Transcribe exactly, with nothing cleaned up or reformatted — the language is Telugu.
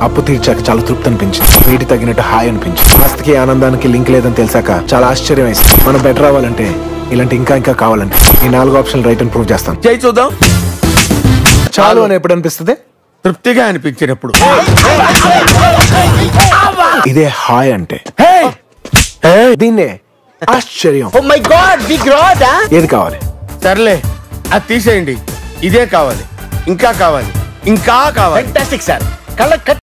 అప్పు తీర్చాక చాలా తృప్తి అనిపించింది. వీటి తగినట్టు హాయ్ అనిపించింది. ఆస్తికి ఆనందానికి లింక్ లేదని తెలిసాక చాలా ఆశ్చర్యం వేసింది. మనం బెటర్ అవ్వాలంటే ఇలాంటి ఇంకా ఇంకా కావాలంటే ఈ నాలుగు ఆప్షన్ రైట్ అని ప్రూవ్ చేస్తాను. చేయి చూద్దాం. చాలు అని ఎప్పుడు అనిపిస్తుంది? తృప్తిగా అనిపించినప్పుడు. ఇదే హాయ్ అంటే. దీన్నే ఆశ్చర్యం. Oh my god, big rod. ఏది కావాలి? సర్లే అది తీసేయండి. ఇదే కావాలి, ఇంకా కావాలి, ఇంకా కావాలి. Fantastic sir. కళ్ళ